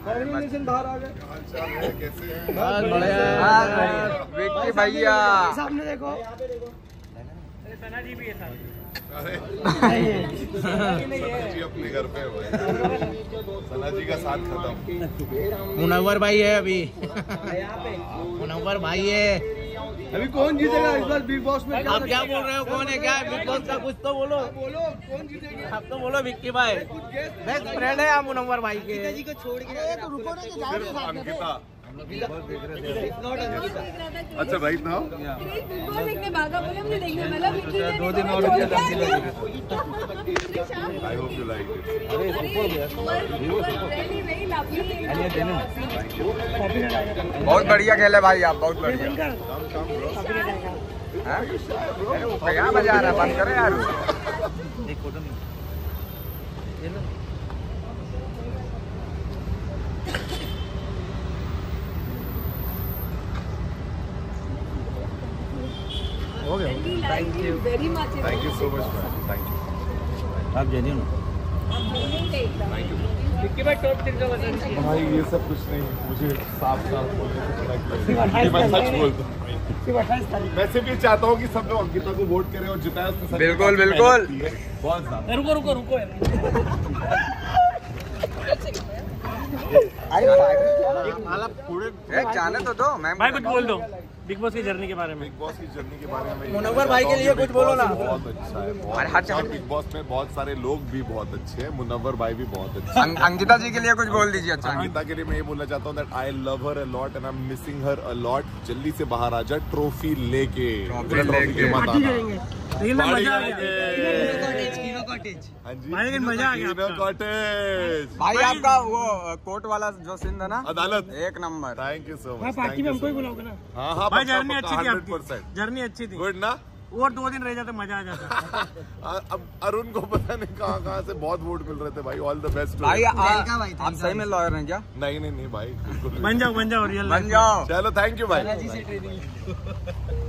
बाहर आ गए। कैसे हैं? विक्की भैया सामने देखो। सना जी भी है साथ। जी अपने घर पे है भाई। सना जी का साथ खत्म। मुनव्वर भाई है अभी। मुनव्वर भाई है। अभी कौन जीतेगा इस बार बिग बॉस में? आप क्या बोल रहे हो? कौन है? क्या है बिग बॉस का? कुछ तो बोलो। बोलो कौन जीतेगा? आप तो बोलो विक्की भाई। बेस्ट फ्रेंड है आप मुनव्वर भाई के। जी को छोड़ के रुको ना कि सिर्फ अंकिता। अच्छा राइट नाउ दो दिन और I hope you like it. बहुत बढ़िया खेले भाई आप, बहुत बढ़िया। क्या मजा आ रहा है? बंद करो यार। Thank you very much. Thank you so much ma'am. Thank you. आप जेन्युइन विक्की भाई टॉप 3 का बता दीजिए। भाई ये सब कुछ नहीं, मुझे साफ बोलने से थोड़ा मैं सच बोलता हूँ। मैं सिर्फ ये चाहता हूँ कि सब लोग अंकिता को वोट करें और जिताए उसके साथ। बिल्कुल बिल्कुल। बहुत ज्यादा। रुको यार। जाने तो दो मैम। भाई कुछ बोल दो बिग बॉस की जर्नी के बारे में। बिग बॉस की जर्नी के बारे में मुनव्वर भाई के लिए कुछ बोलो ना। बहुत अच्छा है। और बिग बॉस में बहुत सारे लोग भी बहुत अच्छे हैं। मुनव्वर भाई भी बहुत अच्छे हैं। अंकिता जी के लिए कुछ बोल दीजिए। अच्छा अंकिता के लिए मैं ये बोलना चाहता हूँ that I love her a lot and I am missing her a lot. जल्दी से बाहर आ जा, ट्रॉफी लेके मत आना। मजा आ गया। हाँ जी भाई लेकिन मजा आ गया आपका। कॉटेज भाई आपका वो कोर्ट वाला जो सीन था ना, अदालत। एक नंबर। Thank you so much. Party में हमको ही बुलाओगे ना? हाँ हाँ भाई जर्नी अच्छी थी 100%। आपकी। जर्नी अच्छी थी। गुड ना। और 2 दिन रह जाते मजा आ जाता। अब अरुण को पता नहीं कहाँ से बहुत वोट मिल रहे थे भाई। ऑल द बेस्ट भाई आप सही में लॉयर हैं क्या? नहीं भाई बिल्कुल बन जाओ रियल बन जाओ। चलो थैंक यू भाई।